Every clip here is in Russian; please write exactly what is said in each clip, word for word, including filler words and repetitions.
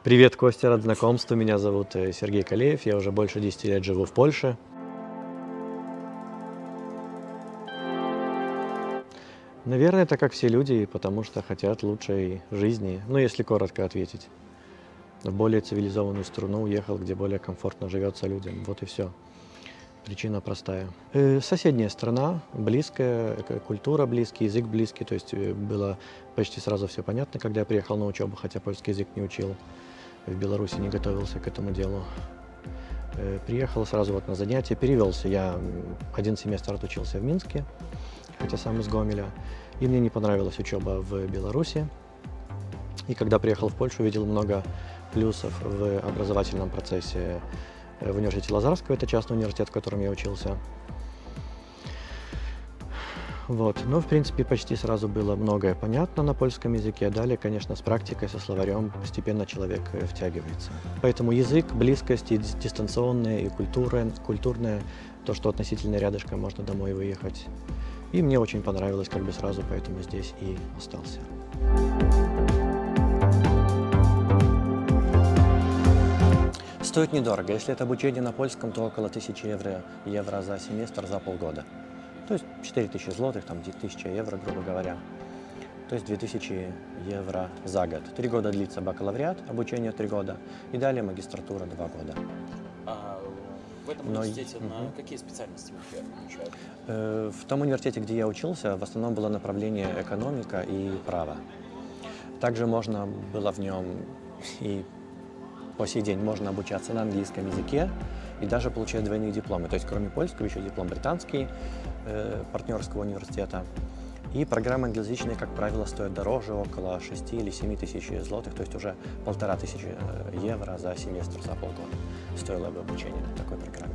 Привет, Костя, рад знакомству. Меня зовут э, Сергей Калеев, я уже больше десяти лет живу в Польше. Наверное, это как все люди, потому что хотят лучшей жизни, ну, если коротко ответить. В более цивилизованную страну уехал, где более комфортно живется людям. Вот и все. Причина простая. Э, соседняя страна, близкая, э, культура близкий, язык близкий. То есть э, было почти сразу все понятно, когда я приехал на учебу, хотя польский язык не учил. В Беларуси не готовился к этому делу. Э, Приехал сразу вот на занятия, перевелся. Я м, один семестр отучился в Минске, хотя сам из Гомеля. И мне не понравилась учеба в Беларуси. И когда приехал в Польшу, увидел много плюсов в образовательном процессе э, в университете Лазарского. Это частный университет, в котором я учился. Вот. Ну, в принципе, почти сразу было многое понятно на польском языке. Далее, конечно, с практикой, со словарем постепенно человек э, втягивается. Поэтому язык, близкость и дис- дистанционное, и культура, культурное, то, что относительно рядышком, можно домой выехать. И мне очень понравилось как бы сразу, поэтому здесь и остался. Стоит недорого. Если это обучение на польском, то около тысячи евро, евро за семестр за полгода. То есть четыре тысячи злотых, там тысяча евро, грубо говоря. То есть две тысячи евро за год. Три года длится бакалавриат, обучение три года, и далее магистратура два года. А в этом Но, университете на мгм. какие специальности вы обучают? Э, В том университете, где я учился, в основном было направление экономика и право. Также можно было в нем и по сей день можно обучаться на английском языке и даже получать двойные дипломы. То есть кроме польского еще диплом британский, э, партнерского университета. И программы англоязычные, как правило, стоят дороже, около шести или семи тысяч злотых, то есть уже полтора тысячи э, евро за семестр, за полгода стоило бы обучение на такой программе.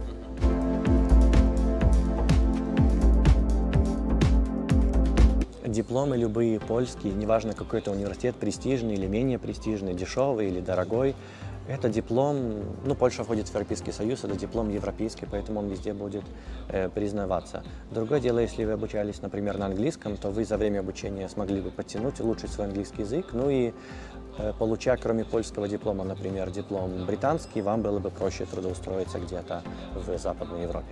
Дипломы любые польские, неважно какой это университет, престижный или менее престижный, дешевый или дорогой, это диплом, ну, Польша входит в Европейский Союз, это диплом европейский, поэтому он везде будет э, признаваться. Другое дело, если вы обучались, например, на английском, то вы за время обучения смогли бы подтянуть, улучшить свой английский язык, ну и э, получая, кроме польского диплома, например, диплом британский, вам было бы проще трудоустроиться где-то в Западной Европе.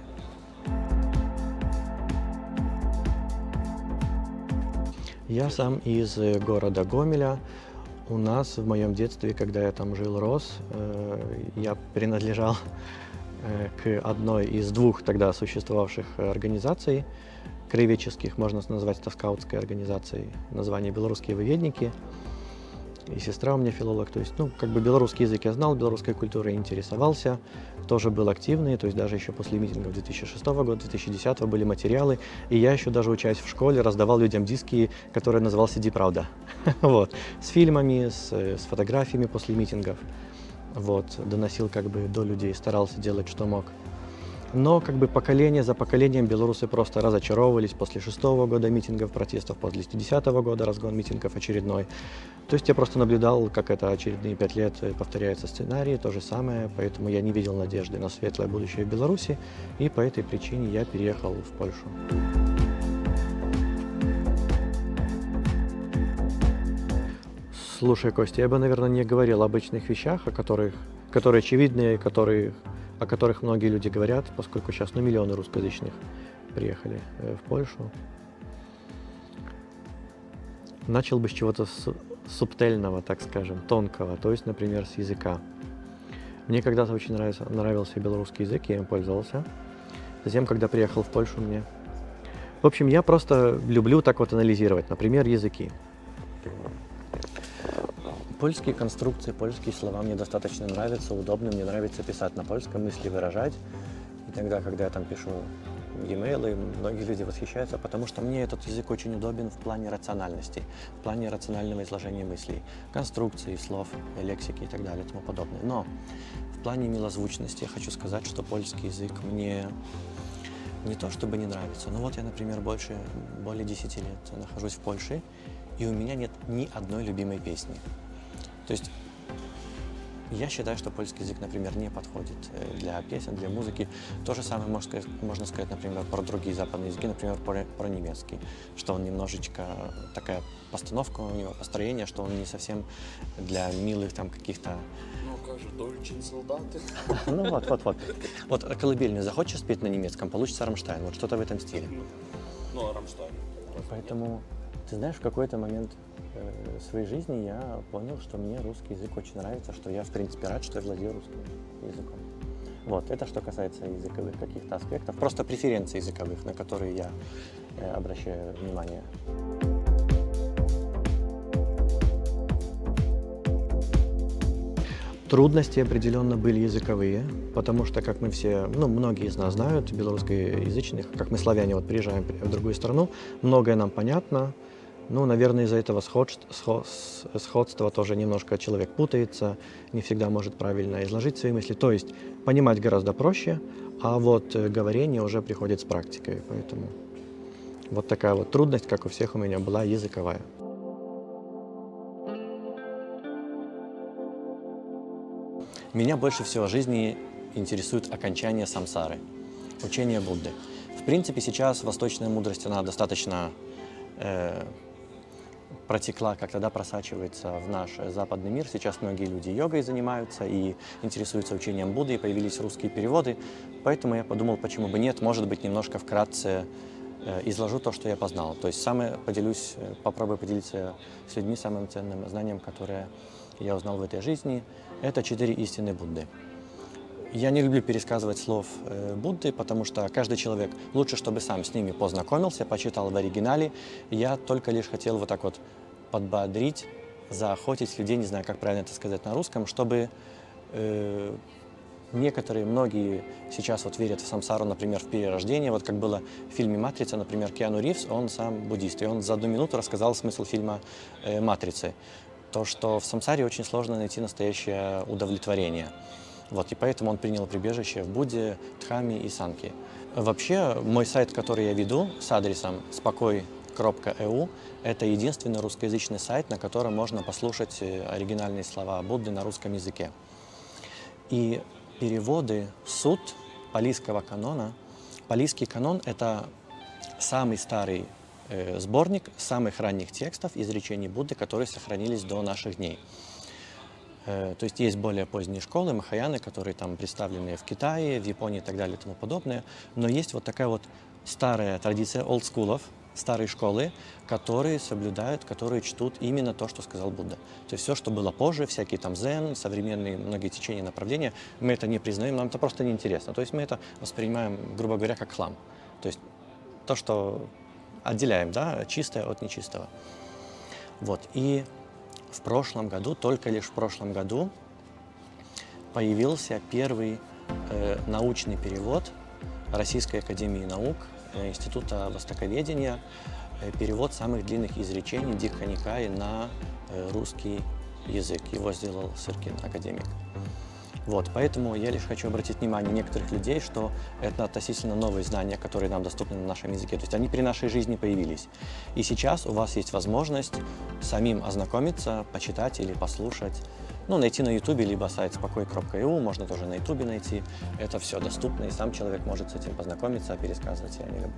Я сам из э, города Гомеля. У нас в моем детстве, когда я там жил, рос, э, я принадлежал э, к одной из двух тогда существовавших организаций краеведческих, можно назвать это скаутской организацией, название «Белорусские воеведники». И сестра у меня филолог, то есть, ну, как бы белорусский язык я знал, белорусской культурой интересовался, тоже был активный, то есть даже еще после митингов две тысячи шестого года, две тысячи десятого были материалы, и я еще даже, учась в школе, раздавал людям диски, которые назывался «Ди Правда», вот, с фильмами, с, с фотографиями после митингов, вот, доносил как бы до людей, старался делать, что мог. Но как бы поколение за поколением белорусы просто разочаровывались после шестого года митингов, протестов, после десятого года разгон митингов очередной. То есть я просто наблюдал, как это очередные пять лет повторяется сценарий, то же самое, поэтому я не видел надежды на светлое будущее в Беларуси, и по этой причине я переехал в Польшу. Слушай, Костя, я бы, наверное, не говорил об обычных вещах, о которых, которые очевидные, которые, о которых многие люди говорят, поскольку сейчас ну, миллионы русскоязычных приехали э, в Польшу. Начал бы с чего-то су- субтельного, так скажем, тонкого, то есть, например, с языка. Мне когда-то очень нравился, нравился белорусский язык, я им пользовался. Затем, когда приехал в Польшу, мне... В общем, я просто люблю так вот анализировать, например, языки. Польские конструкции, польские слова мне достаточно нравятся, удобно, мне нравится писать на польском, мысли выражать. И тогда, когда я там пишу e-mail, многие люди восхищаются, потому что мне этот язык очень удобен в плане рациональности, в плане рационального изложения мыслей, конструкции, слов, лексики и так далее и тому подобное. Но в плане милозвучности я хочу сказать, что польский язык мне не то чтобы не нравится, но вот я, например, больше, более десяти лет нахожусь в Польше, и у меня нет ни одной любимой песни. То есть Я считаю, что польский язык, например, не подходит для песен, для музыки. То же самое можно сказать, можно сказать, например, про другие западные языки, например, про, про немецкий, что он немножечко такая постановка у него, построение, что он не совсем для милых там каких-то... Ну, как же, Deutschen солдаты. Ну вот, вот, вот. Вот колыбельную захочешь спеть на немецком, получится Рамштайн, вот что-то в этом стиле. Ну, а Рамштайн? Поэтому, ты знаешь, в какой-то момент э, своей жизни я понял, что мне русский язык очень нравится, что я, в принципе, рад, что я владею русским языком. Вот, это что касается языковых каких-то аспектов, просто преференций языковых, на которые я э, обращаю внимание. Трудности определенно были языковые, потому что, как мы все, ну, многие из нас знают, белорусскоязычных, как мы, славяне, вот приезжаем в другую страну, многое нам понятно, ну, наверное, из-за этого сходства, сходства тоже немножко человек путается, не всегда может правильно изложить свои мысли, то есть понимать гораздо проще, а вот говорение уже приходит с практикой, поэтому вот такая вот трудность, как у всех у меня была, языковая. Меня больше всего в жизни интересует окончание самсары, учение Будды. В принципе, сейчас восточная мудрость, она достаточно э, протекла, как тогда просачивается в наш западный мир. Сейчас многие люди йогой занимаются и интересуются учением Будды, и появились русские переводы. Поэтому я подумал, почему бы нет, может быть, немножко вкратце э, изложу то, что я познал. То есть самое поделюсь, попробую поделиться с людьми самым ценным знанием, которое я узнал в этой жизни. Это четыре истины Будды. Я не люблю пересказывать слов э, Будды, потому что каждый человек лучше, чтобы сам с ними познакомился, почитал в оригинале. Я только лишь хотел вот так вот подбодрить, заохотить людей, не знаю, как правильно это сказать на русском, чтобы э, некоторые, многие сейчас вот верят в самсару, например, в перерождение. Вот как было в фильме «Матрица», например, Киану Ривз, он сам буддист, и он за одну минуту рассказал смысл фильма э, «Матрицы». То, что в самсаре очень сложно найти настоящее удовлетворение. Вот, и поэтому он принял прибежище в Будде, Дхамме и Санке. Вообще, мой сайт, который я веду с адресом спокой точка э у, это единственный русскоязычный сайт, на котором можно послушать оригинальные слова Будды на русском языке. И переводы суд палийского канона. Палийский канон – это самый старый сборник самых ранних текстов изречений Будды, которые сохранились до наших дней. То есть есть более поздние школы, махаяны, которые там представлены в Китае, в Японии и так далее и тому подобное. Но есть вот такая вот старая традиция олдскулов, старые школы, которые соблюдают, которые чтут именно то, что сказал Будда. То есть все, что было позже, всякие там дзен, современные многие течения, направления, мы это не признаем, нам это просто неинтересно. То есть мы это воспринимаем, грубо говоря, как хлам. То есть то, что отделяем, да, чистое от нечистого. Вот. И в прошлом году, только лишь в прошлом году, появился первый э, научный перевод Российской академии наук, э, Института востоковедения, э, перевод самых длинных изречений Дикха Никая на э, русский язык. Его сделал Сыркин, академик. Вот, поэтому я лишь хочу обратить внимание некоторых людей, что это относительно новые знания, которые нам доступны на нашем языке. То есть они при нашей жизни появились. И сейчас у вас есть возможность самим ознакомиться, почитать или послушать. Ну, найти на ютубе, либо сайт спокой точка э у, можно тоже на ютубе найти. Это все доступно, и сам человек может с этим познакомиться, а пересказывать я не люблю.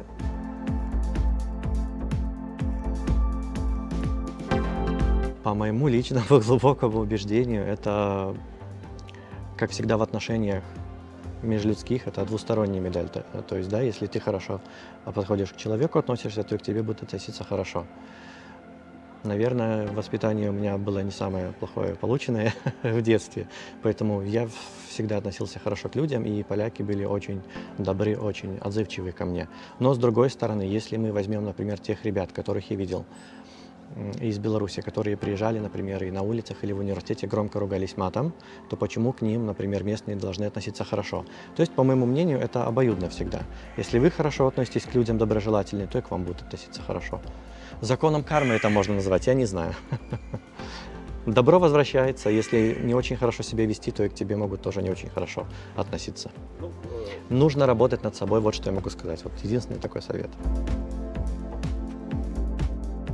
По моему личному глубокому убеждению, это... Как всегда в отношениях межлюдских, это двусторонняя медаль. То, то есть, да, если ты хорошо подходишь к человеку, относишься, то и к тебе будет относиться хорошо. Наверное, воспитание у меня было не самое плохое полученное в детстве, поэтому я всегда относился хорошо к людям, и поляки были очень добры, очень отзывчивы ко мне. Но, с другой стороны, если мы возьмем, например, тех ребят, которых я видел из Беларуси, которые приезжали, например, и на улицах или в университете громко ругались матом, то почему к ним, например, местные должны относиться хорошо? То есть, по моему мнению, это обоюдно всегда. Если вы хорошо относитесь к людям доброжелательно, то и к вам будут относиться хорошо. Законом кармы это можно назвать, я не знаю. Добро возвращается, если не очень хорошо себя вести, то и к тебе могут тоже не очень хорошо относиться. Нужно работать над собой, вот что я могу сказать. Вот единственный такой совет.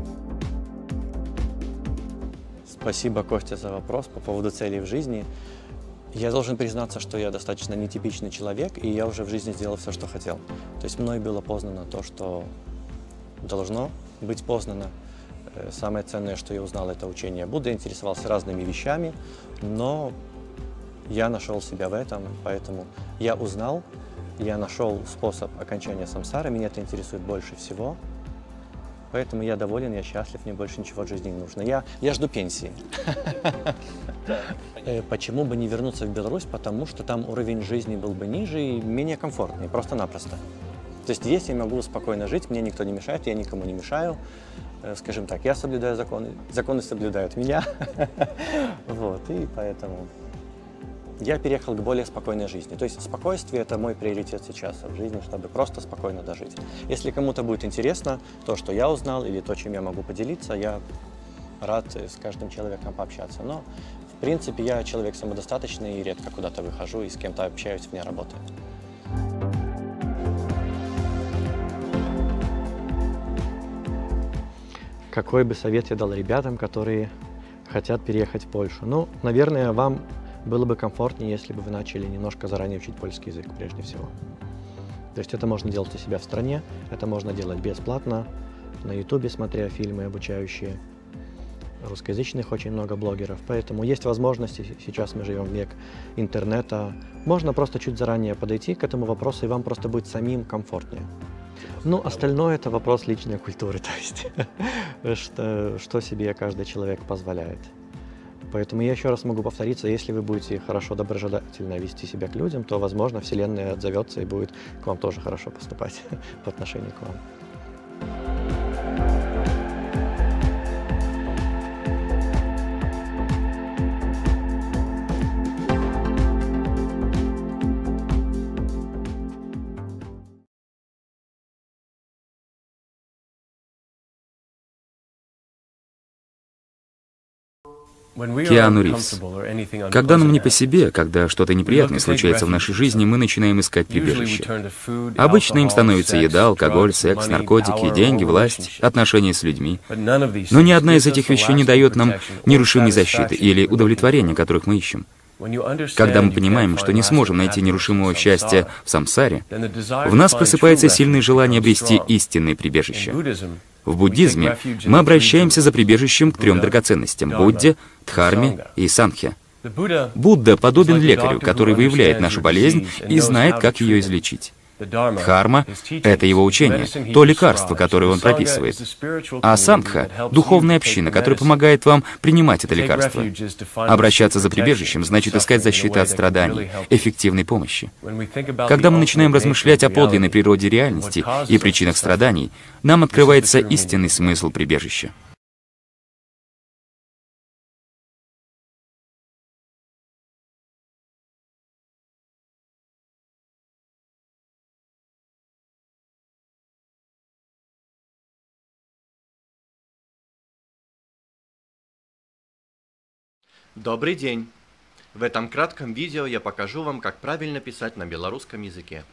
Спасибо, Костя, за вопрос по поводу целей в жизни. Я должен признаться, что я достаточно нетипичный человек, и я уже в жизни сделал все, что хотел. То есть мной было познано то, что должно быть познано. Самое ценное, что я узнал, это учение Будды. Я интересовался разными вещами, но я нашел себя в этом, поэтому я узнал, я нашел способ окончания самсары, меня это интересует больше всего. Поэтому я доволен, я счастлив, мне больше ничего от жизни не нужно. Я, я жду пенсии. Почему бы не вернуться в Беларусь? Потому что там уровень жизни был бы ниже и менее комфортный, просто-напросто. То есть здесь я могу спокойно жить, мне никто не мешает, я никому не мешаю. Скажем так, я соблюдаю законы, законы соблюдают меня. Вот, и поэтому я переехал к более спокойной жизни. То есть спокойствие – это мой приоритет сейчас в жизни, чтобы просто спокойно дожить. Если кому-то будет интересно то, что я узнал, или то, чем я могу поделиться, я рад с каждым человеком пообщаться. Но, в принципе, я человек самодостаточный и редко куда-то выхожу и с кем-то общаюсь вне работы. Какой бы совет я дал ребятам, которые хотят переехать в Польшу? Ну, наверное, вам было бы комфортнее, если бы вы начали немножко заранее учить польский язык, прежде всего. То есть это можно делать у себя в стране, это можно делать бесплатно, на ютубе, смотря фильмы обучающие. Русскоязычных очень много блогеров, поэтому есть возможности, сейчас мы живем в век интернета, можно просто чуть заранее подойти к этому вопросу, и вам просто будет самим комфортнее. Ну, остальное – это вопрос личной культуры, то есть что, что себе каждый человек позволяет. Поэтому я еще раз могу повториться, если вы будете хорошо, доброжелательно вести себя к людям, то, возможно, Вселенная отзовется и будет к вам тоже хорошо поступать по отношению к вам. Киану Ривз. Когда нам не по себе, когда что-то неприятное случается в нашей жизни, мы начинаем искать прибежище. Обычно им становится еда, алкоголь, секс, наркотики, деньги, власть, отношения с людьми. Но ни одна из этих вещей не дает нам нерушимой защиты или удовлетворения, которых мы ищем. Когда мы понимаем, что не сможем найти нерушимого счастья в самсаре, в нас просыпается сильное желание обрести истинное прибежище. В буддизме мы обращаемся за прибежищем к трем драгоценностям – Будде, Дхарме и Сангхе. Будда подобен лекарю, который выявляет нашу болезнь и знает, как ее излечить. Дхарма – это его учение, то лекарство, которое он прописывает. А Сангха – духовная община, которая помогает вам принимать это лекарство. Обращаться за прибежищем значит искать защиты от страданий, эффективной помощи. Когда мы начинаем размышлять о подлинной природе реальности и причинах страданий, нам открывается истинный смысл прибежища. Добрый день! В этом кратком видео я покажу вам, как правильно писать на белорусском языке.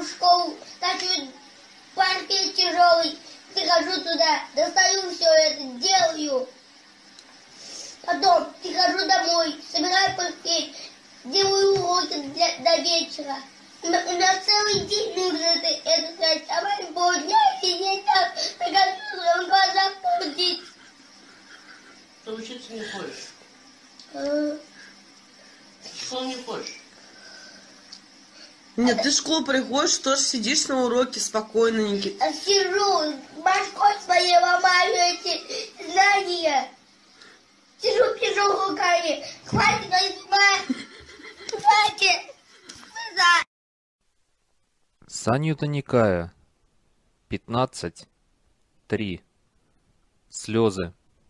в школу, тащу паркет тяжелый, прихожу туда, достаю все это, делаю. Потом прихожу домой, собираю паркет, делаю уроки для, до вечера. У меня целый день нужно это, это сказать, а мои полдня сидеть там, на компьютере, в глазах крутить. Ты учиться не хочешь? А... В школу не хочешь? Нет, ты в школу приходишь, тоже сидишь на уроке спокойно, Никит. Сижу, башкой своей ломаю эти знания. Сижу, пишу руками. Хватит, возьма. Хватит. Саньютта Никая, пятнадцать, три. Слезы.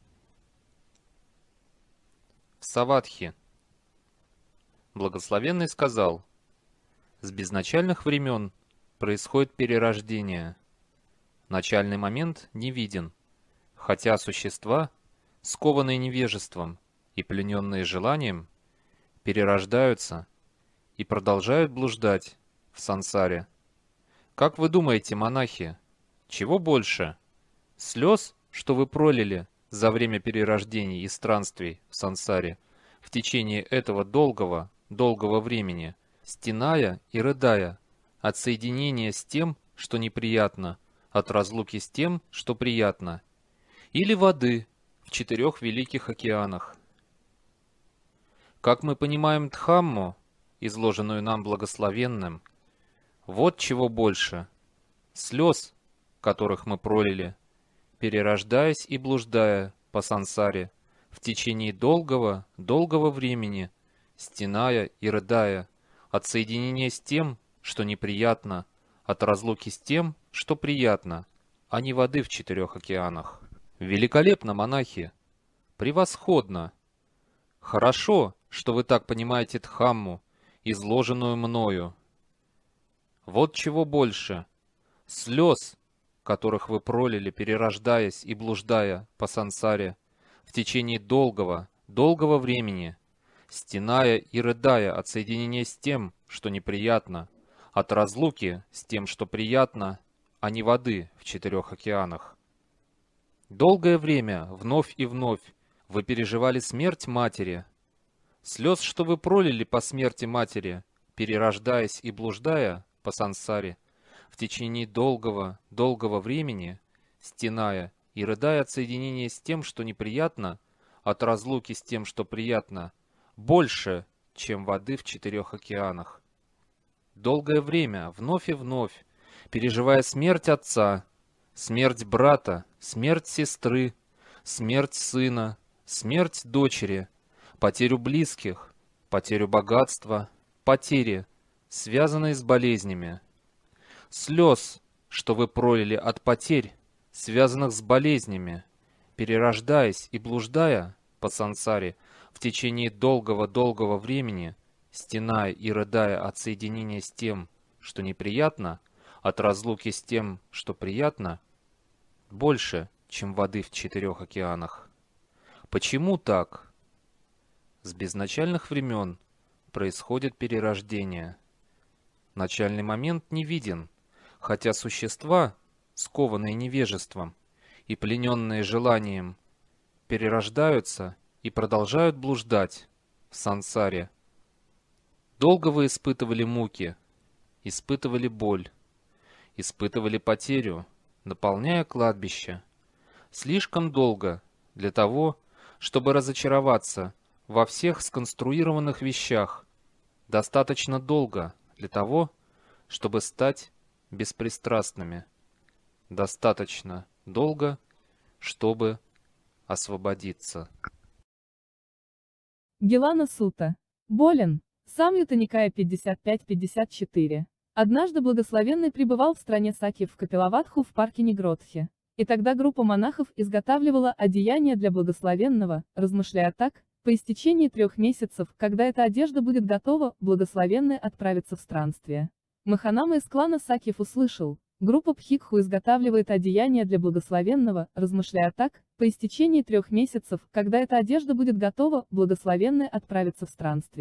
В Саватхи. Благословенный сказал: с безначальных времен происходит перерождение. Начальный момент не виден, хотя существа, скованные невежеством и плененные желанием, перерождаются и продолжают блуждать в сансаре. Как вы думаете, монахи, чего больше? Слез, что вы пролили за время перерождений и странствий в сансаре в течение этого долгого, долгого времени, стеная и рыдая от соединения с тем, что неприятно, от разлуки с тем, что приятно, или воды в четырех великих океанах? Как мы понимаем Дхамму, изложенную нам благословенным, вот чего больше: слез, которых мы пролили, перерождаясь и блуждая по сансаре в течение долгого, долгого времени, стеная и рыдая от соединения с тем, что неприятно, от разлуки с тем, что приятно, а не воды в четырех океанах. Великолепно, монахи! Превосходно! Хорошо, что вы так понимаете Дхамму, изложенную мною. Вот чего больше: слез, которых вы пролили, перерождаясь и блуждая по сансаре в течение долгого, долгого времени, стеная и рыдая от соединения с тем, что неприятно, от разлуки с тем, что приятно, а не воды в четырех океанах. Долгое время, вновь и вновь, вы переживали смерть матери. Слез, что вы пролили по смерти матери, перерождаясь и блуждая по сансаре в течение долгого, долгого времени, стеная и рыдая от соединения с тем, что неприятно, от разлуки с тем, что приятно, больше, чем воды в четырех океанах. Долгое время, вновь и вновь, переживая смерть отца, смерть брата, смерть сестры, смерть сына, смерть дочери, потерю близких, потерю богатства, потери, связанные с болезнями. Слез, что вы пролили от потерь, связанных с болезнями, перерождаясь и блуждая по сансаре в течение долгого-долгого времени, стеная и рыдая от соединения с тем, что неприятно, от разлуки с тем, что приятно, больше, чем воды в четырех океанах. Почему так? С безначальных времен происходит перерождение. Начальный момент не виден, хотя существа, скованные невежеством и плененные желанием, перерождаются и продолжают блуждать в сансаре. Долго вы испытывали муки, испытывали боль, испытывали потерю, наполняя кладбище. Слишком долго для того, чтобы разочароваться во всех сконструированных вещах. Достаточно долго для того, чтобы стать беспристрастными. Достаточно долго, чтобы освободиться. Гелана Сута. Болен. Самьютта Никая пятьдесят пять пятьдесят четыре. Однажды благословенный пребывал в стране Саки в Капилаватху в парке Нигродхи. И тогда группа монахов изготавливала одеяние для благословенного, размышляя так: по истечении трех месяцев, когда эта одежда будет готова, благословенный отправится в странствие. Маханама из клана Сакьев услышал: группа Бхикху изготавливает одеяние для благословенного, размышляя так: по истечении трех месяцев, когда эта одежда будет готова, благословенный отправится в странствие.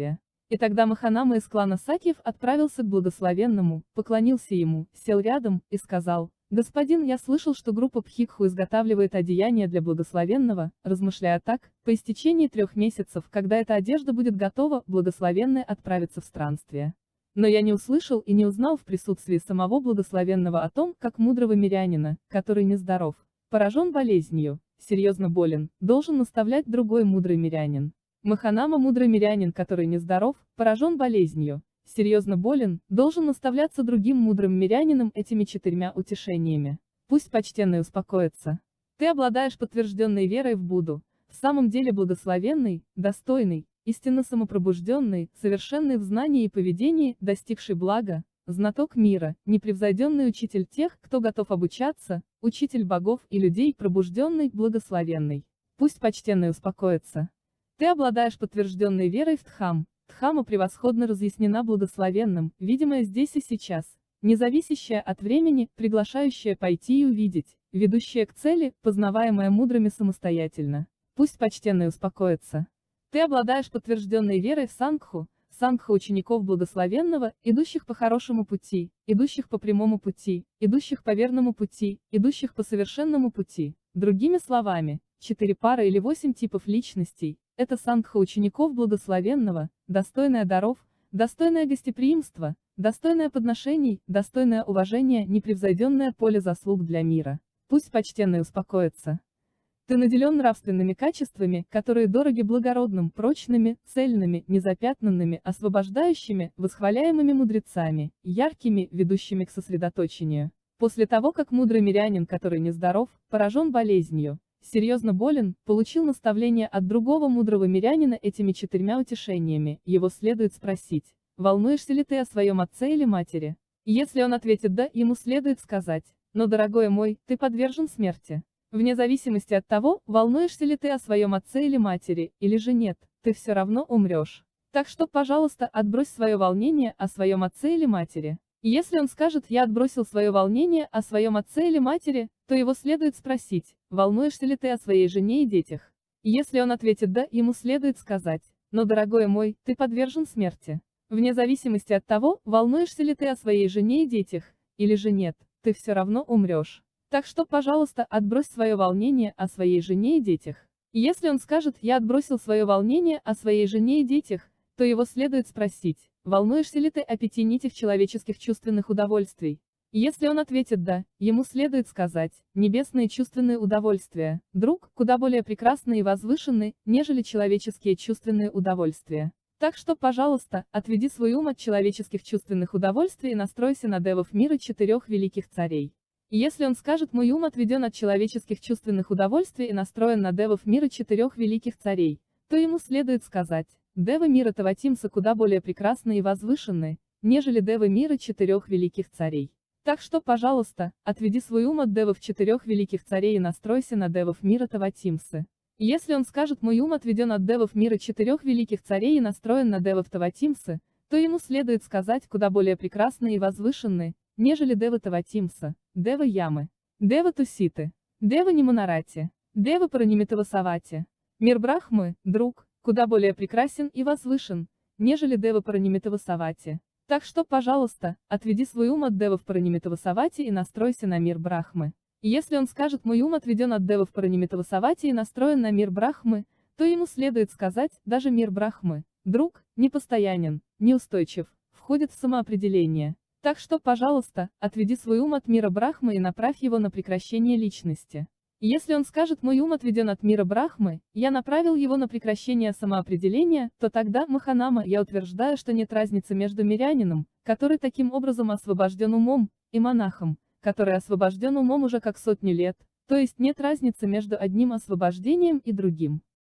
И тогда Маханама из клана Сакьев отправился к благословенному, поклонился ему, сел рядом и сказал: «Господин, я слышал, что группа Бхикху изготавливает одеяние для благословенного». Размышляя так, по истечении трех месяцев, когда эта одежда будет готова, благословенный отправится в странствие. Но я не услышал и не узнал в присутствии самого благословенного о том, как мудрого мирянина, который нездоров, поражен болезнью, серьезно болен, должен наставлять другой мудрый мирянин. Маханама, мудрый мирянин, который нездоров, поражен болезнью, серьезно болен, должен наставляться другим мудрым мирянином этими четырьмя утешениями. Пусть почтенный успокоится. Ты обладаешь подтвержденной верой в Будду, в самом деле благословенный, достойный, истинно самопробужденный, совершенный в знании и поведении, достигший блага, знаток мира, непревзойденный учитель тех, кто готов обучаться, учитель богов и людей, пробужденный, благословенный. Пусть почтенный успокоится. Ты обладаешь подтвержденной верой в Дхам. Дхама превосходно разъяснена благословенным, видимая здесь и сейчас, независящая от времени, приглашающая пойти и увидеть, ведущая к цели, познаваемая мудрыми самостоятельно. Пусть почтенный успокоится. Ты обладаешь подтвержденной верой в Сангху, Сангха учеников благословенного, идущих по хорошему пути, идущих по прямому пути, идущих по верному пути, идущих по совершенному пути. Другими словами, четыре пары или восемь типов личностей – это Сангха учеников благословенного, достойная даров, достойное гостеприимство, достойное подношений, достойное уважения, непревзойденное поле заслуг для мира. Пусть почтенный успокоится. Ты наделен нравственными качествами, которые дороги благородным, прочными, цельными, незапятнанными, освобождающими, восхваляемыми мудрецами, яркими, ведущими к сосредоточению. После того, как мудрый мирянин, который нездоров, поражен болезнью, серьезно болен, получил наставление от другого мудрого мирянина этими четырьмя утешениями, его следует спросить: волнуешься ли ты о своем отце или матери? Если он ответит «да», ему следует сказать: но, дорогой мой, ты подвержен смерти. Вне зависимости от того, волнуешься ли ты о своем отце или матери, или же нет, ты все равно умрешь. Так что, пожалуйста, отбрось свое волнение о своем отце или матери. Если он скажет «я отбросил свое волнение о своем отце или матери», то его следует спросить: волнуешься ли ты о своей жене и детях? Если он ответит «да», ему следует сказать: но, дорогой мой, ты подвержен смерти. Вне зависимости от того, волнуешься ли ты о своей жене и детях, или же нет, ты все равно умрешь. Так что, пожалуйста, отбрось свое волнение о своей жене и детях. Если он скажет «я отбросил свое волнение о своей жене и детях», то его следует спросить: волнуешься ли ты о пяти нитях человеческих чувственных удовольствий? Если он ответит «да», ему следует сказать: небесные чувственные удовольствия, друг, куда более прекрасны и возвышенны, нежели человеческие чувственные удовольствия. Так что, пожалуйста, отведи свой ум от человеческих чувственных удовольствий и настройся на девов мира четырех великих царей. Если он скажет «мой ум отведен от человеческих чувственных удовольствий и настроен на девов мира четырех великих царей», то ему следует сказать: девы мира Таватимса куда более прекрасны и возвышенны, нежели девы мира четырех великих царей. Так что, пожалуйста, отведи свой ум от девов четырех великих царей и настройся на девов мира Таватимсы. Если он скажет «мой ум отведен от девов мира четырех великих царей и настроен на девов Таватимсы», то ему следует сказать куда более прекрасны и возвышенны, нежели девы Таватимса, девы Ямы, девы Туситы, девы Ниманарати, девы Паранимитавасавати. Мир Брахмы, друг, куда более прекрасен и возвышен, нежели девы Паранимитавасавати. Так что, пожалуйста, отведи свой ум от девов Паранимитавасавати и настройся на мир Брахмы. Если он скажет «мой ум отведен от девов Паранимитавасавати и настроен на мир Брахмы», то ему следует сказать: даже мир Брахмы, друг, непостоянен, неустойчив, входит в самоопределение. Так что, пожалуйста, отведи свой ум от мира Брахмы и направь его на прекращение личности. Если он скажет «мой ум отведен от мира Брахмы, я направил его на прекращение самоопределения», то тогда, Маханама, я утверждаю, что нет разницы между мирянином, который таким образом освобожден умом, и монахом, который освобожден умом уже как сотню лет, то есть нет разницы между одним освобождением и другим.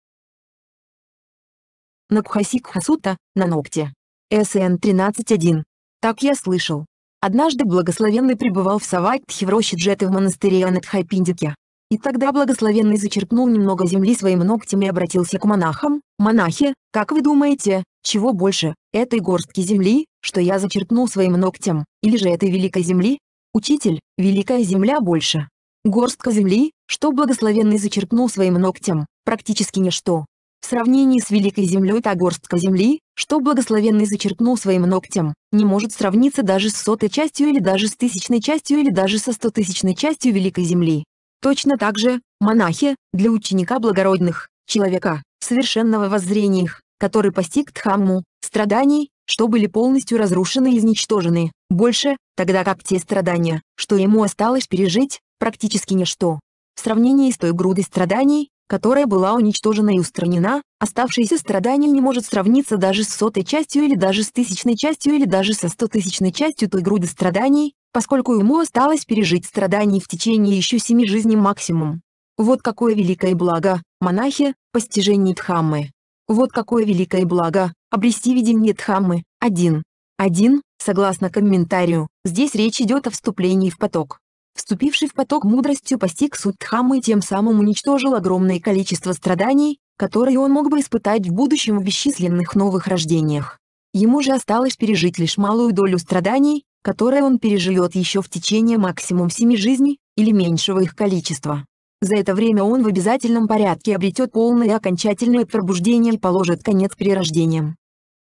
Набхасикха Сутта, на ногте. эс эн тринадцать один. Так я слышал. Однажды благословенный пребывал в Саватхе в роще Джеты в монастыре Анатхайпиндике. И тогда благословенный зачерпнул немного земли своим ногтем и обратился к монахам: монахи, как вы думаете, чего больше, этой горстки земли, что я зачерпнул своим ногтем, или же этой великой земли? Учитель, великая земля больше. Горстка земли, что благословенный зачерпнул своим ногтем, практически ничто. В сравнении с Великой Землей та горстка земли, что Благословенный зачерпнул своим ногтем, не может сравниться даже с сотой частью или даже с тысячной частью или даже со стотысячной частью Великой Земли. Точно так же, монахи, для ученика благородных, человека, совершенного воззрения их, который постиг Дхамму, страданий, что были полностью разрушены и изничтожены, больше, тогда как те страдания, что ему осталось пережить, практически ничто. В сравнении с той грудой страданий, которая была уничтожена и устранена, оставшееся страдание не может сравниться даже с сотой частью или даже с тысячной частью или даже со стотысячной частью той груды страданий, поскольку ему осталось пережить страданий в течение еще семи жизней максимум. Вот какое великое благо, монахи, постижение Дхаммы. Вот какое великое благо, обрести видение Дхаммы. один. один. Согласно комментарию, здесь речь идет о вступлении в поток. Вступивший в поток мудростью постиг суть Дхаммы и тем самым уничтожил огромное количество страданий, которые он мог бы испытать в будущем в бесчисленных новых рождениях. Ему же осталось пережить лишь малую долю страданий, которые он переживет еще в течение максимум семи жизней, или меньшего их количества. За это время он в обязательном порядке обретет полное и окончательное пробуждение и положит конец перерождениям.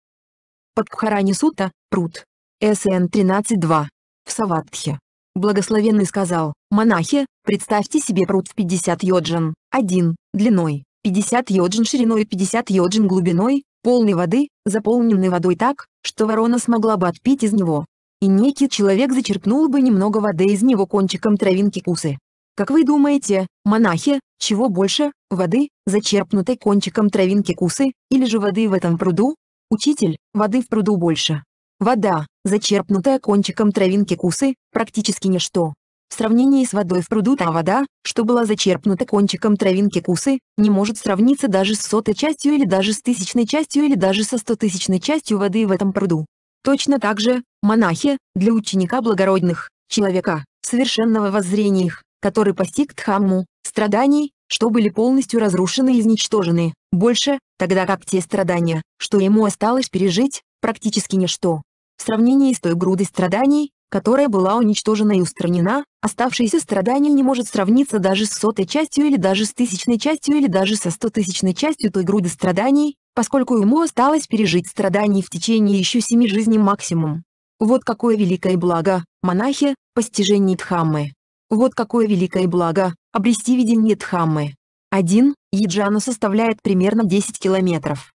Падбхарани Сутта, пруд. эс эн тринадцать два. В Саваттхе. Благословенный сказал: монахи, представьте себе пруд в пятьдесят йоджан, один, длиной, пятьдесят йоджан шириной и пятьдесят йоджан глубиной, полной воды, заполненной водой так, что ворона смогла бы отпить из него. И некий человек зачерпнул бы немного воды из него кончиком травинки кусы. Как вы думаете, монахи, чего больше, воды, зачерпнутой кончиком травинки кусы, или же воды в этом пруду? Учитель, воды в пруду больше. Вода, зачерпнутая кончиком травинки кусы, практически ничто. В сравнении с водой в пруду та вода, что была зачерпнута кончиком травинки кусы, не может сравниться даже с сотой частью или даже с тысячной частью или даже со стотысячной частью воды в этом пруду. Точно так же, монахи, для ученика благородных, человека, совершенного воззрения их, который постиг Дхамму, страданий, что были полностью разрушены и изничтожены, больше, тогда как те страдания, что ему осталось пережить, практически ничто. В сравнении с той грудой страданий, которая была уничтожена и устранена, оставшееся страдание не может сравниться даже с сотой частью или даже с тысячной частью или даже со стотысячной частью той груды страданий, поскольку ему осталось пережить страданий в течение еще семи жизней максимум. Вот какое великое благо, монахи, постижение Дхаммы. Вот какое великое благо, обрести видение Дхаммы. один. Йоджана составляет примерно десять километров.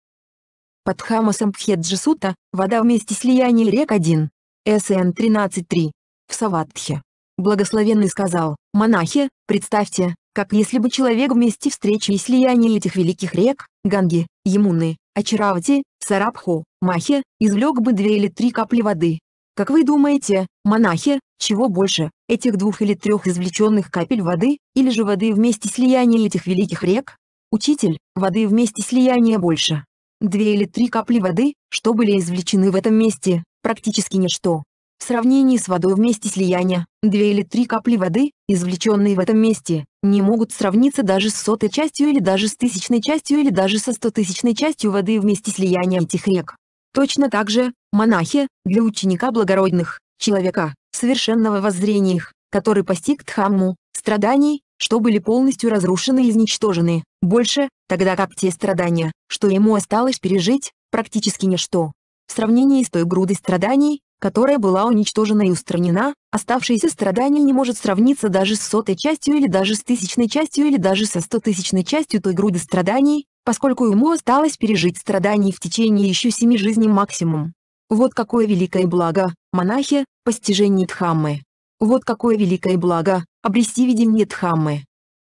Падхама Самбхеджа Сутта, вода вместе слияния рек один. эс эн тринадцать три. В Саваттхе. Благословенный сказал: монахи, представьте, как если бы человек вместе встречи и слияния этих великих рек, Ганги, Ямуны, Ачаравати, Сарабху, Махи, извлек бы две или три капли воды. Как вы думаете, монахи, чего больше, этих двух или трех извлеченных капель воды, или же воды вместе слияния этих великих рек? Учитель, воды вместе слияния больше. Две или три капли воды, что были извлечены в этом месте, практически ничто. В сравнении с водой вместе слияния, две или три капли воды, извлеченные в этом месте, не могут сравниться даже с сотой частью или даже с тысячной частью или даже со стотысячной частью воды вместе слияния этих рек. Точно так же, монахи, для ученика благородных, человека, совершенного воззрения их, который постиг Дхамму, страданий, что были полностью разрушены и изничтожены, больше, тогда как те страдания, что ему осталось пережить, практически ничто. В сравнении с той грудой страданий, которая была уничтожена и устранена, оставшееся страдание не может сравниться даже с сотой частью или даже с тысячной частью или даже со стотысячной частью той груды страданий, поскольку ему осталось пережить страданий в течение еще семи жизней максимум. Вот какое великое благо, монахи, постижение Дхаммы. Вот какое великое благо, обрести видение Дхаммы.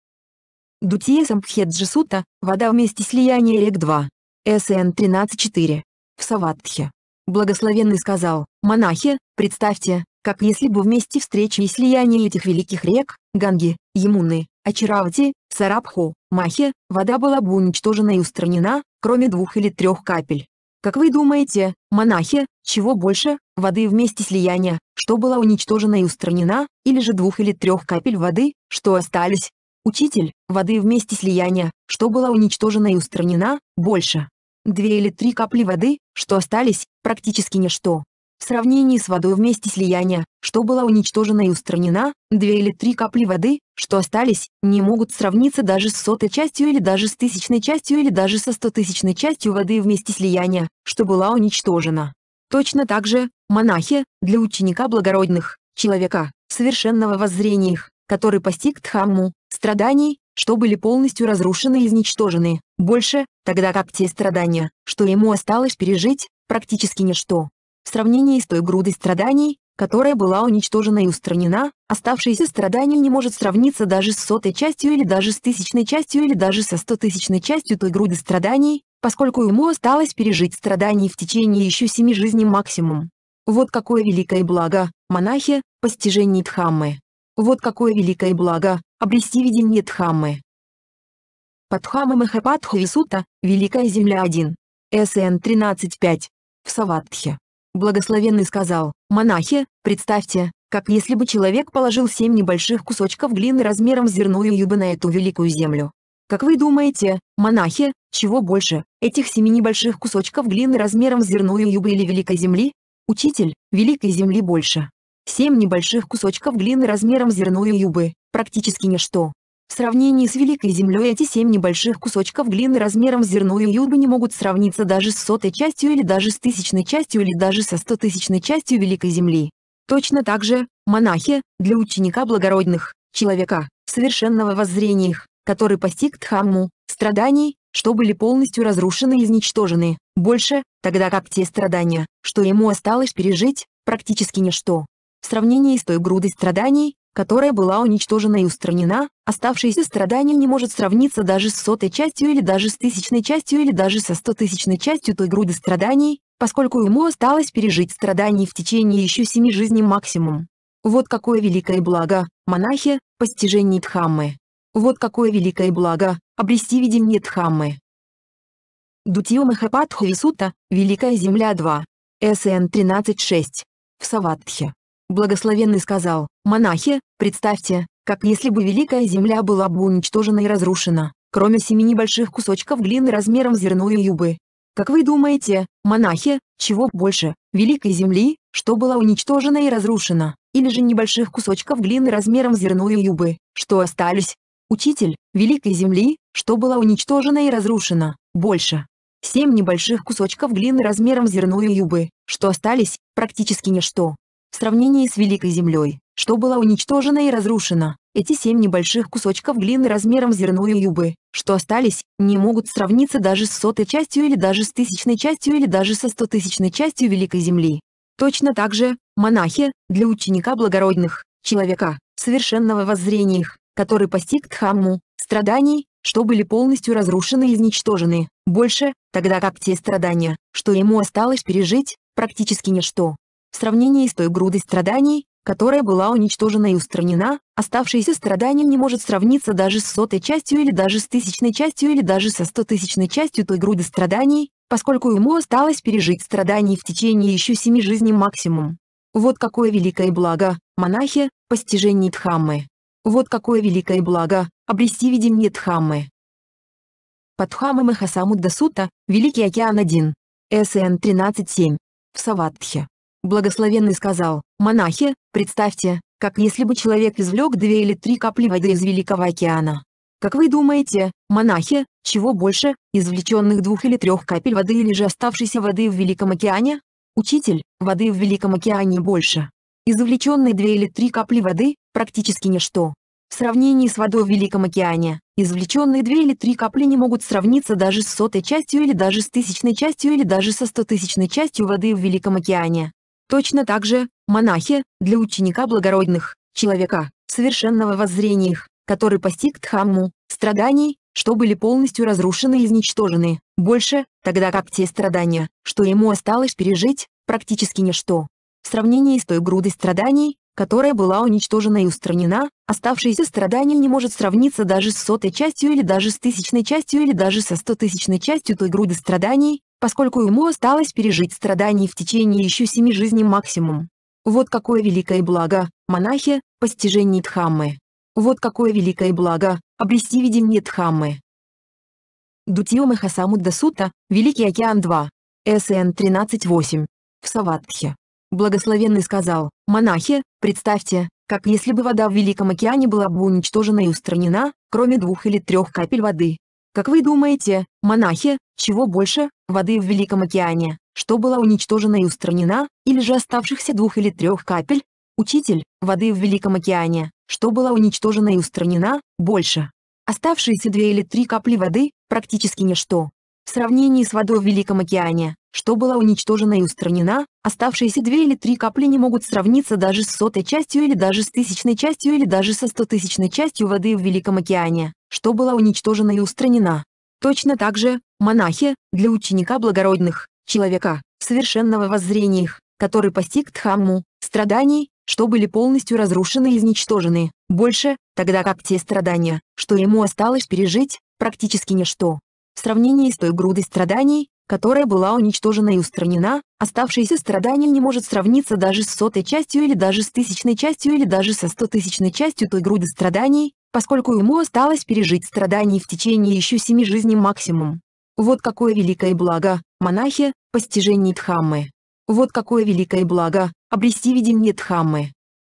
Дутия Самбхеджа Сутта, вода вместе слияния рек два. эс эн тринадцать четыре. В Саваттхе. Благословенный сказал: монахи, представьте, как если бы вместе встречи и слияния этих великих рек, Ганги, Ямуны, Ачаравати, Сарабху, Махи, вода была бы уничтожена и устранена, кроме двух или трех капель. Как вы думаете, монахи, чего больше, воды вместе слияния, что была уничтожена и устранена, или же двух или трех капель воды, что остались? Учитель, воды вместе слияния, что была уничтожена и устранена, больше. Две или три капли воды, что остались, практически ничто. В В сравнении с водой в месте слияния, что была уничтожена и устранена, две или три капли воды, что остались, не могут сравниться даже с сотой частью или даже с тысячной частью или даже со стотысячной частью воды в месте слияния, что была уничтожена. Точно так же, монахи, для ученика благородных, человека, совершенного воззрения их, который постиг Дхамму, страданий, что были полностью разрушены и изничтожены, больше, тогда как те страдания, что ему осталось пережить, практически ничто. В сравнении с той грудой страданий, которая была уничтожена и устранена, оставшиеся страдания не может сравниться даже с сотой частью или даже с тысячной частью или даже со стотысячной частью той груды страданий, поскольку ему осталось пережить страданий в течение еще семи жизней максимум. Вот какое великое благо, монахи, постижение Дхаммы. Вот какое великое благо, обрести видение Дхаммы. Падхама Махападхави Сутта, Великая Земля один. СН тринадцать пять. В Саваттхе. Благословенный сказал: монахи, представьте, как если бы человек положил семь небольших кусочков глины размером с зерную юбы на эту великую землю. Как вы думаете, монахи, чего больше, этих семи небольших кусочков глины размером с зерную юбы или великой земли? Учитель, великой земли больше. Семь небольших кусочков глины размером с зерную юбы, практически ничто. В сравнении с великой землей эти семь небольших кусочков глины размером с зерную юбы не могут сравниться даже с сотой частью или даже с тысячной частью или даже со стотысячной частью великой земли. Точно так же, монахи, для ученика благородных, человека, совершенного воззрения их, который постиг Дхамму, страданий, что были полностью разрушены и изничтожены, больше, тогда как те страдания, что ему осталось пережить, практически ничто. В сравнении с той грудой страданий, которая была уничтожена и устранена, оставшиеся страдания не может сравниться даже с сотой частью или даже с тысячной частью или даже со стотысячной частью той груды страданий, поскольку ему осталось пережить страданий в течение еще семи жизней максимум. Вот какое великое благо, монахи, постижение Дхаммы. Вот какое великое благо, обрести видение Дхаммы. Дутио Махападхави Сутта, Великая Земля два. СН тринадцать шесть. В Саваттхе. Благословенный сказал: монахи, представьте, как если бы Великая Земля была бы уничтожена и разрушена, кроме семи небольших кусочков глины размером с зерную юбы. Как вы думаете, монахи, чего больше, Великой Земли, что была уничтожена и разрушена, или же небольших кусочков глины размером с зерную юбы, что остались? Учитель, Великой Земли, что была уничтожена и разрушена, больше. Семь небольших кусочков глины размером с зерную юбы, что остались, практически ничто. В сравнении с Великой Землей, что была уничтожена и разрушена, эти семь небольших кусочков глины размером с зерную юбы, что остались, не могут сравниться даже с сотой частью или даже с тысячной частью или даже со стотысячной частью Великой Земли. Точно так же, монахи, для ученика благородных, человека, совершенного воззрения их, который постиг Дхамму, страданий, что были полностью разрушены и изничтожены, больше, тогда как те страдания, что ему осталось пережить, практически ничто. В сравнении с той грудой страданий, которая была уничтожена и устранена, оставшиеся страдания не может сравниться даже с сотой частью или даже с тысячной частью или даже со стотысячной частью той груды страданий, поскольку ему осталось пережить страданий в течение еще семи жизней максимум. Вот какое великое благо, монахи, постижение Дхаммы. Вот какое великое благо, обрести видение Дхаммы. Падхама Махасамудда Сутта, Великий океан один. СН тринадцать семь. В Саваттхе. Благословенный сказал: монахи, представьте, как если бы человек извлек две или три капли воды из Великого океана. Как вы думаете, монахи, чего больше, извлеченных двух или трех капель воды или же оставшейся воды в Великом океане? Учитель, воды в Великом океане больше. Извлеченные две или три капли воды, практически ничто. В сравнении с водой в Великом океане, извлеченные две или три капли не могут сравниться даже с сотой частью или даже с тысячной частью или даже со стотысячной частью воды в Великом океане. Точно так же, монахи, для ученика благородных, человека, совершенного воззрения их, который постиг Дхамму, страданий, что были полностью разрушены и изничтожены, больше, тогда как те страдания, что ему осталось пережить, практически ничто. В сравнении с той грудой страданий, которая была уничтожена и устранена, оставшиеся страдания не может сравниться даже с сотой частью или даже с тысячной частью или даже со стотысячной частью той груды страданий, поскольку ему осталось пережить страданий в течение еще семи жизней максимум. Вот какое великое благо, монахи, постижение Дхаммы. Вот какое великое благо, обрести видение Дхаммы. Дутио Махасамудда Сутта, Великий океан два. СН тринадцать восемь. В Саваттхе. Благословенный сказал: монахи, представьте, как если бы вода в Великом океане была бы уничтожена и устранена, кроме двух или трех капель воды. Как вы думаете, монахи, чего больше, воды в Великом океане, что была уничтожена и устранена, или же оставшихся двух или трех капель? Учитель, воды в Великом океане, что была уничтожена и устранена, больше. Оставшиеся две или три капли воды – практически ничто. В сравнении с водой в Великом океане, что была уничтожена и устранена, оставшиеся две или три капли не могут сравниться даже с сотой частью или даже с тысячной частью или даже со стотысячной частью воды в Великом океане, что была уничтожена и устранена. Точно так же, монахи, для ученика благородных, человека, совершенного воззрения их, который постиг Дхамму, страданий, что были полностью разрушены и изничтожены, больше, тогда как те страдания, что ему осталось пережить, практически ничто. В сравнении с той грудой страданий, которая была уничтожена и устранена, оставшееся страдание не может сравниться даже с сотой частью или даже с тысячной частью или даже со стотысячной частью той груды страданий, поскольку ему осталось пережить страданий в течение еще семи жизней максимум. Вот какое великое благо, монахи, постижение Дхаммы. Вот какое великое благо, обрести видение Дхаммы.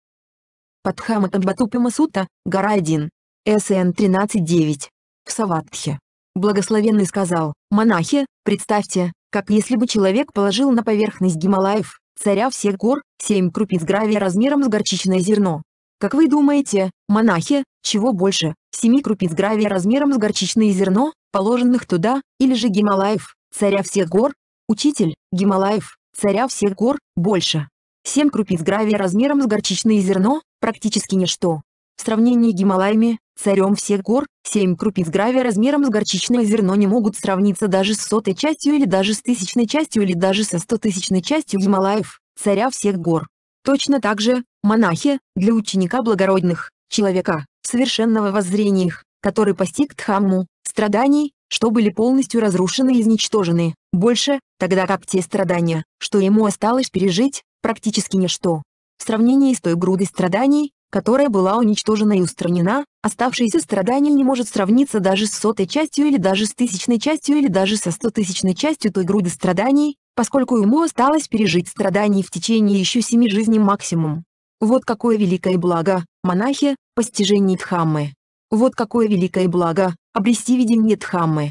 Падхама Камбатупима Сута, гора один. СН тринадцать девять. В Саваттхе. Благословенный сказал: монахи, представьте, как если бы человек положил на поверхность Гималаев, царя всех гор, семь крупиц гравия размером с горчичное зерно. Как вы думаете, монахи, чего больше, семи крупиц гравия размером с горчичное зерно, положенных туда, или же Гималаев, царя всех гор? Учитель, Гималаев, царя всех гор, больше. Семь крупиц гравия размером с горчичное зерно, практически ничто. В сравнении с Гималаями, царем всех гор, семь крупиц гравия размером с горчичное зерно не могут сравниться даже с сотой частью или даже с тысячной частью или даже со стотысячной частью Гималаев, царя всех гор. Точно так же, монахи, для ученика благородных, человека, совершенного воззрения их, который постиг Дхамму, страданий, что были полностью разрушены и изничтожены, больше, тогда как те страдания, что ему осталось пережить, практически ничто. В сравнении с той грудой страданий, которая была уничтожена и устранена, оставшееся страдание не может сравниться даже с сотой частью или даже с тысячной частью или даже со стотысячной частью той груды страданий, поскольку ему осталось пережить страданий в течение еще семи жизней максимум. Вот какое великое благо, монахи, постижение Дхаммы. Вот какое великое благо, обрести видение Дхаммы.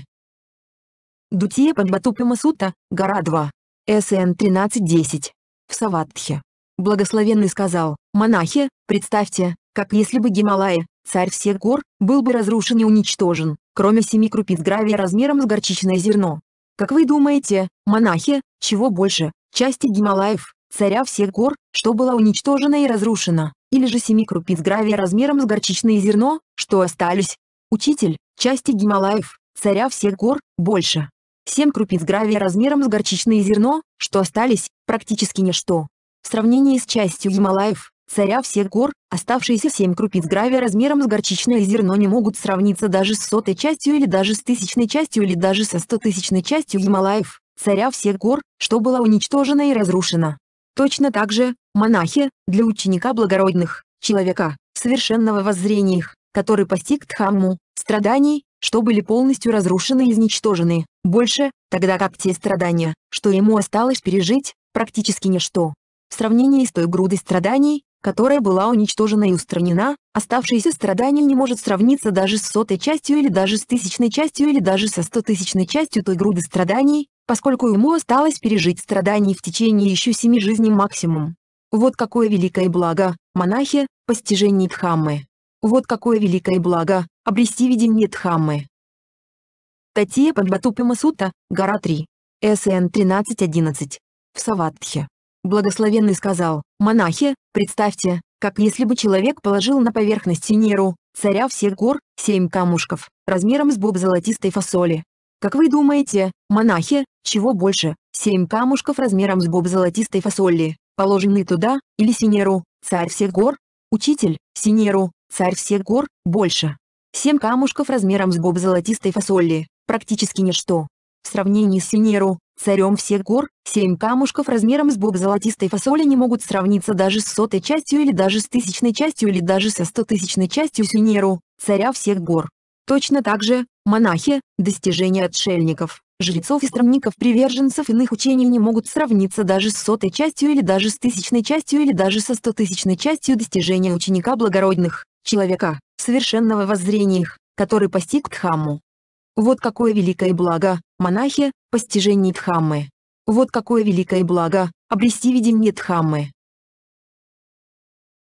Дутия Падбатупима Сута, гора два. СН тринадцать десять. В Саваттхе. Благословенный сказал: монахи, представьте, как если бы Гималаи, царь всех гор, был бы разрушен и уничтожен, кроме семи крупиц гравия размером с горчичное зерно. Как вы думаете, монахи, чего больше, части Гималаев, царя всех гор, что была уничтожена и разрушена, или же семи крупиц гравия размером с горчичное зерно, что остались? Учитель, части Гималаев, царя всех гор, больше. Семь крупиц гравия размером с горчичное зерно, что остались, практически ничто. В сравнении с частью Гималаев, царя всех гор, оставшиеся семь крупиц гравия размером с горчичное зерно не могут сравниться даже с сотой частью или даже с тысячной частью или даже со стотысячной частью Гималаев, царя всех гор, что была уничтожена и разрушена. Точно так же, монахи, для ученика благородных, человека, совершенного воззрения их, который постиг Дхамму, страданий, что были полностью разрушены и изничтожены, больше, тогда как те страдания, что ему осталось пережить, практически ничто. В сравнении с той грудой страданий, которая была уничтожена и устранена, оставшееся страдание не может сравниться даже с сотой частью или даже с тысячной частью или даже со стотысячной частью той груды страданий, поскольку ему осталось пережить страданий в течение еще семи жизней максимум. Вот какое великое благо, монахи, постижение Дхаммы. Вот какое великое благо, обрести видение Дхаммы. Татия Падбатупима Сута, гора три. СН тринадцать одиннадцать. В Саваттхе. Благословенный сказал: монахи, представьте, как если бы человек положил на поверхность Синеру, царя всех гор, семь камушков, размером с боб золотистой фасоли. Как вы думаете, монахи, чего больше, семь камушков размером с боб золотистой фасоли, положенные туда, или Синеру, царь всех гор? Учитель, Синеру, царь всех гор, больше. Семь камушков размером с боб золотистой фасоли, практически ничто. В сравнении с Синеру, царем всех гор, семь камушков размером с боб золотистой фасоли не могут сравниться даже с сотой частью или даже с тысячной частью или даже со стотысячной частью Синеру, царя всех гор. Точно так же, монахи, достижения отшельников, жрецов и странников приверженцев иных учений не могут сравниться даже с сотой частью или даже с тысячной частью или даже со стотысячной частью достижения ученика благородных, человека, совершенного в воззрениях, который постиг Дхамму. Вот какое великое благо, монахи, постижение Дхаммы. Вот какое великое благо, обрести видение Дхаммы.